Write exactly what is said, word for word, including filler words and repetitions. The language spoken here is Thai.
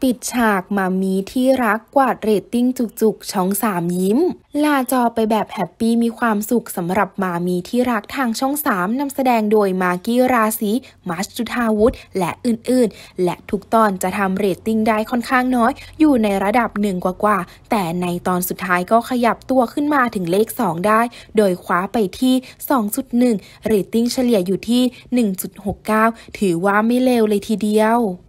ปิดฉากมามีที่รักกวาดเรตติ้งจุกๆช่องสามยิ้มลาจอไปแบบแฮปปี้มีความสุขสำหรับมามีที่รักทางช่องสามนำแสดงโดยมากกี้ราศีมัชจุธาวุฒิและอื่นๆและทุกตอนจะทำเรตติ้งได้ค่อนข้างน้อยอยู่ในระดับหนึ่งกว่าๆแต่ในตอนสุดท้ายก็ขยับตัวขึ้นมาถึงเลขสองได้โดยคว้าไปที่ สองจุดหนึ่ง เรตติ้งเฉลี่ยอยู่ที่ หนึ่งจุดหกเก้า ถือว่าไม่เลวเลยทีเดียว